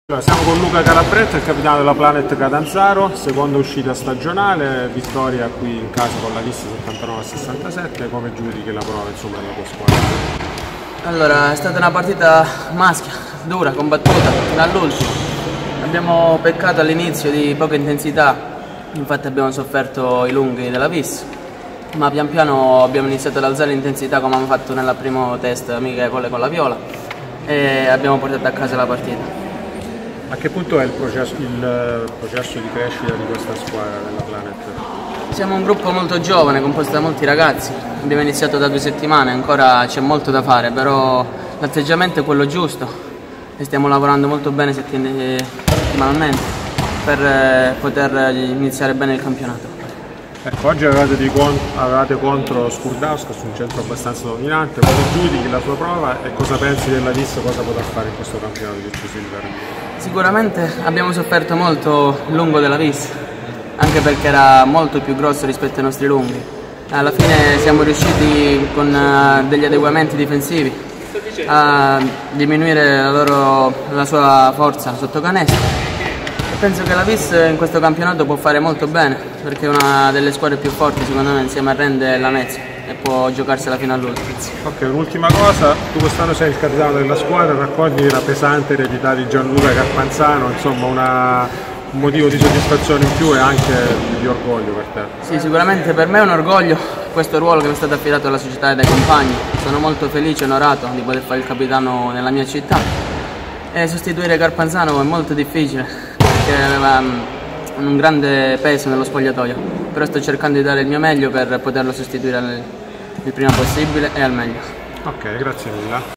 Allora, siamo con Luca Calabretta, il capitano della Planet Catanzaro, seconda uscita stagionale, vittoria qui in casa con la Vis 79-67. Come giudichi la prova insomma, della tua squadra? Allora, è stata una partita maschia, dura, combattuta, fino all'ultimo. Abbiamo peccato all'inizio di poca intensità, infatti abbiamo sofferto i lunghi della Vis, ma pian piano abbiamo iniziato ad alzare l'intensità come abbiamo fatto nel primo test amichevole con la Viola e abbiamo portato a casa la partita. A che punto è il processo di crescita di questa squadra della Planet? Siamo un gruppo molto giovane, composto da molti ragazzi, abbiamo iniziato da 2 settimane, ancora c'è molto da fare, però l'atteggiamento è quello giusto e stiamo lavorando molto bene settimanalmente per poter iniziare bene il campionato. Ecco, oggi avevate contro Skurdavska su un centro abbastanza dominante. Come giudichi la sua prova e cosa pensi della Vis, cosa potrà fare in questo campionato di Silver? Sicuramente abbiamo sofferto molto il lungo della Vis, anche perché era molto più grosso rispetto ai nostri lunghi. Alla fine siamo riusciti con degli adeguamenti difensivi a diminuire la sua forza sotto canestro. Penso che la Vis in questo campionato può fare molto bene, perché è una delle squadre più forti secondo me insieme a Rende e la Lamezia e può giocarsela fino all'ultimo. Ok, un'ultima cosa, tu quest'anno sei il capitano della squadra, raccogli la pesante eredità di Gianluca Carpanzano, insomma un motivo di soddisfazione in più e anche di orgoglio per te. Sì, sicuramente per me è un orgoglio questo ruolo che mi è stato affidato alla società e dai compagni. Sono molto felice e onorato di poter fare il capitano nella mia città e sostituire Carpanzano è molto difficile, che aveva un grande peso nello spogliatoio, però sto cercando di dare il mio meglio per poterlo sostituire il prima possibile e al meglio. Ok, grazie mille.